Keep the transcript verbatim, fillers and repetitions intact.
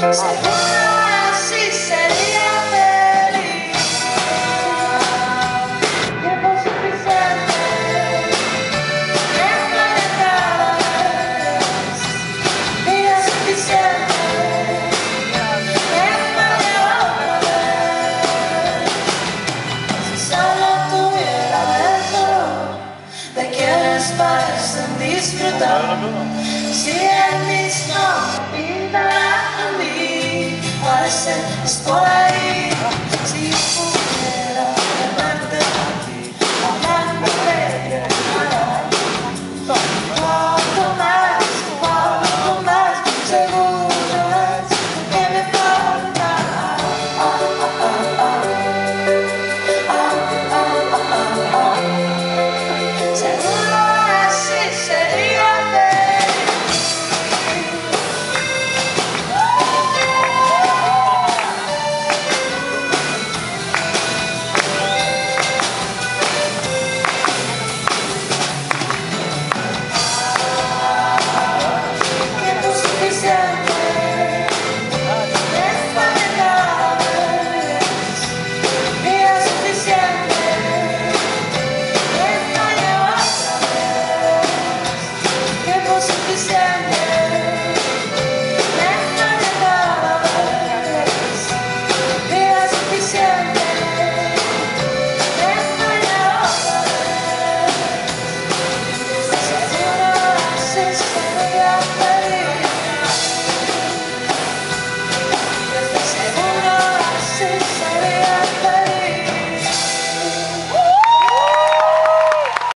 Seguro así sería feliz. Tiempo suficiente que para cada vez. Vida suficiente que para otra vez. Si solo tuviera eso de quienes parecen disfrutar. Si él mismo me pintara a mí, parece es por ahí.